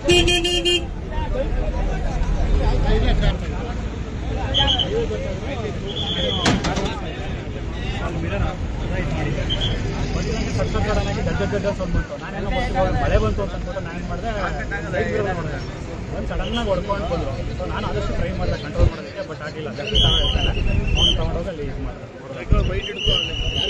ಗಡ್ಡ ಸೌಂಡ್ ಬಂತು. ನಾನೇನೋ ಮಳೆ ಬಂತು ಅಂತ ಅಂದ್ಬಿಟ್ಟು ನಾನೇನು ಮಾಡಿದೆ, ಒಂದು ಸಡನ್ನಾಗಿ ಹೊಡ್ಕೊಂಡು ಬಂದರು. ಸೊ ನಾನು ಆದಷ್ಟು ಟ್ರೈ ಮಾಡಿದೆ ಕಂಟ್ರೋಲ್ ಮಾಡೋದಕ್ಕೆ, ಬಟ್ ಆಗಿಲ್ಲ. ಜಾಸ್ತಿ ತಗೊಂಡಿರ್ತಾನೆ, ಅವ್ನು ತಗೊಂಡೋಗಿ ಅಲ್ಲಿ ಇದು ಮಾಡಿದೆ. ಬೈಟ್ ಹಿಡ್ಕೊಂಡು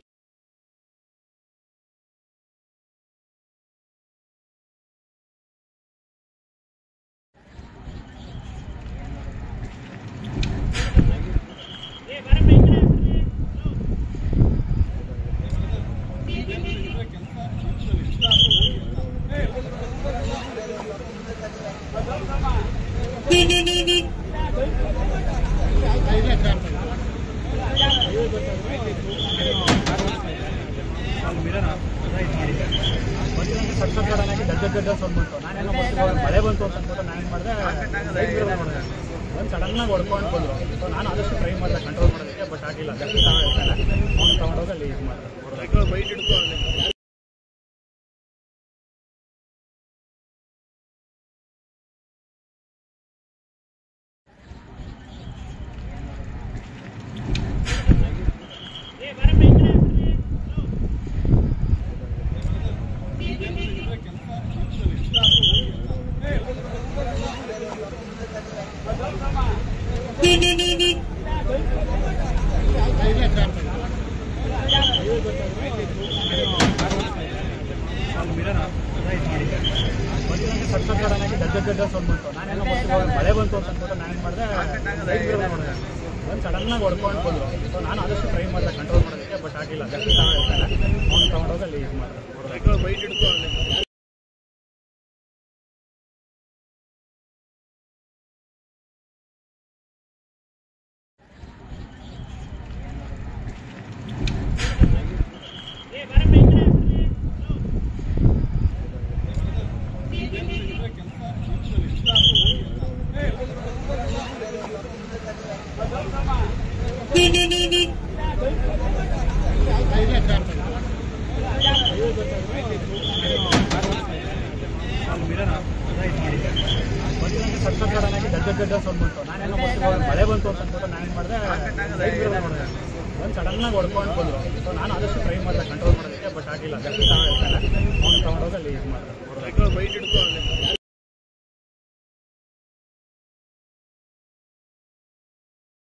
ಗಡ್ಡ ಸೌಂಡ್ ಬಂತು. ನಾನೇನೋ ಮಳೆ ಬಂತು ಅಂತ ಅಂದ್ಬಿಟ್ಟು ನಾನೇನು ಮಾಡಿದೆ, ಒಂದು ಸಡನ್ನಾಗಿ ಹೊಡ್ಕೊಂಡು ಬಂದರು. ಸೊ ನಾನು ಆದಷ್ಟು ಟ್ರೈ ಮಾಡಿದೆ ಕಂಟ್ರೋಲ್ ಮಾಡೋದಕ್ಕೆ, ಬಟ್ ಆಗಿಲ್ಲ. ಜಾಸ್ತಿ ತಗೊಂಡಿರ್ತಾನೆ, ಅವ್ನು ತಗೊಂಡೋಗಿ ಅಲ್ಲಿ ಇದು ಮಾಡಿದೆ. ಬೈಟ್ ಹಿಡ್ಕೊಂಡು ಗಡ್ಡ ಸೌಂಡ್ ಬಂತು. ನಾನೇನೋ ಮಳೆ ಬಂತು ಅಂತ ಅಂದ್ಬಿಟ್ಟು ನಾನೇನು ಮಾಡಿದೆ, ಒಂದು ಸಡನ್ನಾಗಿ ಹೊಡ್ಕೊಂಡು ಬಂದರು. ಸೊ ನಾನು ಆದಷ್ಟು ಟ್ರೈ ಮಾಡಿದೆ ಕಂಟ್ರೋಲ್ ಮಾಡೋದಕ್ಕೆ, ಬಟ್ ಆಗಿಲ್ಲ. ಜಾಸ್ತಿ ತಗೊಂಡಿರ್ತಾನೆ, ಅವ್ನು ತಗೊಂಡೋಗಿ ಅಲ್ಲಿ ಇದು ಮಾಡಿದೆ. ಬೈಟ್ ಹಿಡ್ಕೊಂಡು ಗಡ್ಡ ಸೌಂಡ್ ಬಂತು. ನಾನೇನೋ ಮಳೆ ಬಂತು ಅಂತ ಅಂದ್ಬಿಟ್ಟು ನಾನೇನು ಮಾಡಿದೆ, ಒಂದು ಸಡನ್ನಾಗಿ ಹೊಡ್ಕೊಂಡು ಬಂದರು. ಸೊ ನಾನು ಆದಷ್ಟು ಟ್ರೈ ಮಾಡಿದೆ ಕಂಟ್ರೋಲ್ ಮಾಡೋದಕ್ಕೆ, ಬಟ್ ಆಗಿಲ್ಲ. ಜಾಸ್ತಿ ತಗೊಂಡಿರ್ತಾನೆ, ಅವ್ನು ತಗೊಂಡೋಗಿ ಅಲ್ಲಿ ಇದು ಮಾಡಿದೆ. ಬೈಟ್ ಹಿಡ್ಕೊಂಡು